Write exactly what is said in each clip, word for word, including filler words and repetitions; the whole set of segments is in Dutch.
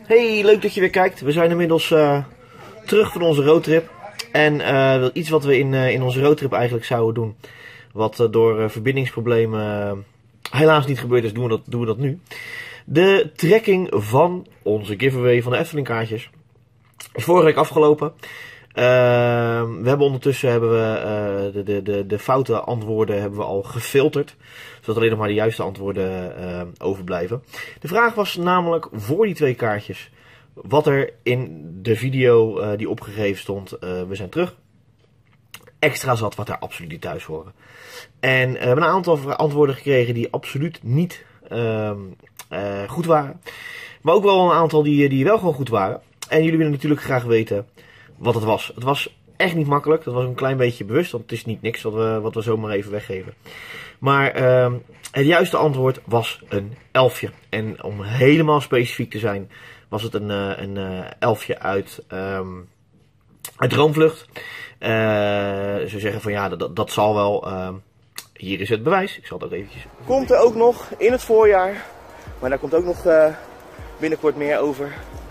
Hey, leuk dat je weer kijkt. We zijn inmiddels uh, terug van onze roadtrip. En uh, iets wat we in, uh, in onze roadtrip eigenlijk zouden doen, wat uh, door uh, verbindingsproblemen uh, helaas niet gebeurd is, doen we, dat, doen we dat nu. De trekking van onze giveaway van de Efteling kaartjes is vorige week afgelopen. Uh, we hebben ondertussen hebben we, uh, de, de, de, de foute antwoorden hebben we al gefilterd, zodat alleen nog maar de juiste antwoorden uh, overblijven. De vraag was namelijk voor die twee kaartjes wat er in de video uh, die opgegeven stond. Uh, we zijn terug. Extra zat wat er absoluut niet thuis horen. En we hebben een aantal antwoorden gekregen die absoluut niet uh, uh, goed waren. Maar ook wel een aantal die, die wel gewoon goed waren. En jullie willen natuurlijk graag weten wat het was. Het was echt niet makkelijk. Dat was een klein beetje bewust. Want het is niet niks wat we, wat we zomaar even weggeven. Maar uh, het juiste antwoord was een elfje. En om helemaal specifiek te zijn, was het een, uh, een uh, elfje uit, um, uit Droomvlucht. Uh, ze zeggen van ja, dat, dat zal wel. Uh, hier is het bewijs. Ik zal het ook eventjes. Komt er ook nog in het voorjaar. Maar daar komt ook nog uh, binnenkort meer over.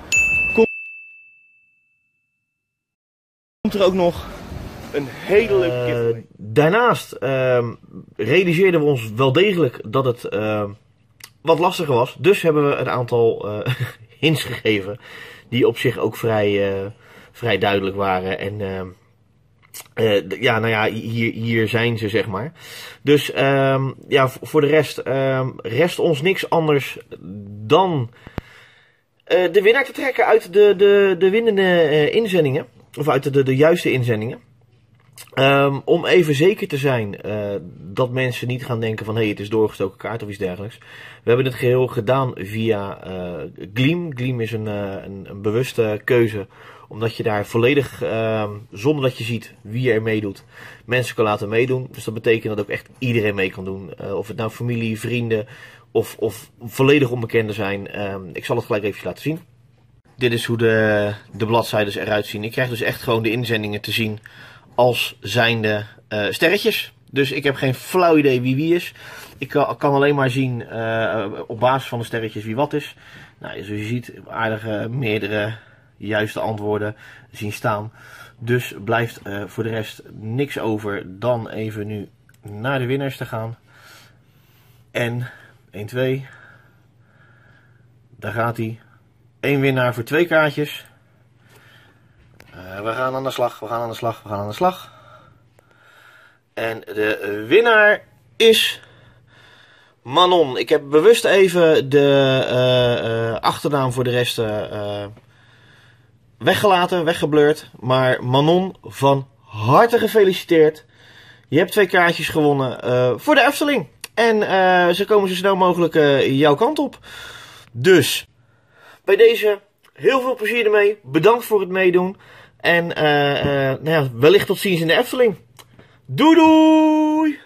Komt er ook nog een hele leuke giveaway. Uh, daarnaast uh, realiseerden we ons wel degelijk dat het uh, wat lastiger was. Dus hebben we een aantal uh, hints gegeven. Die op zich ook vrij, uh, vrij duidelijk waren. En uh, uh, ja, nou ja, hier, hier zijn ze, zeg maar. Dus uh, ja, voor de rest uh, rest ons niks anders dan uh, de winnaar te trekken uit de, de, de winnende uh, inzendingen. Of uit de, de, de juiste inzendingen. Um, om even zeker te zijn uh, dat mensen niet gaan denken van hé, hey, het is doorgestoken kaart of iets dergelijks. We hebben het geheel gedaan via uh, Gleam. Gleam is een, uh, een, een bewuste keuze. Omdat je daar volledig, uh, zonder dat je ziet wie er meedoet, mensen kan laten meedoen. Dus dat betekent dat ook echt iedereen mee kan doen. Uh, of het nou familie, vrienden of, of volledig onbekenden zijn. Uh, ik zal het gelijk even laten zien. Dit is hoe de, de bladzijdes eruit zien. Ik krijg dus echt gewoon de inzendingen te zien als zijnde uh, sterretjes. Dus ik heb geen flauw idee wie wie is. Ik kan, kan alleen maar zien uh, op basis van de sterretjes wie wat is. Nou, zoals je ziet, aardige meerdere juiste antwoorden zien staan. Dus blijft uh, voor de rest niks over dan even nu naar de winnaars te gaan. En één, twee. Daar gaat hij. Eén winnaar voor twee kaartjes. Uh, we gaan aan de slag, we gaan aan de slag, we gaan aan de slag. En de winnaar is Manon. Ik heb bewust even de uh, uh, achternaam voor de rest uh, weggelaten, weggeblurred. Maar Manon, van harte gefeliciteerd. Je hebt twee kaartjes gewonnen uh, voor de Efteling. En uh, ze komen zo snel mogelijk uh, jouw kant op. Dus bij deze heel veel plezier ermee. Bedankt voor het meedoen. En uh, uh, nou ja, wellicht tot ziens in de Efteling. Doei doei!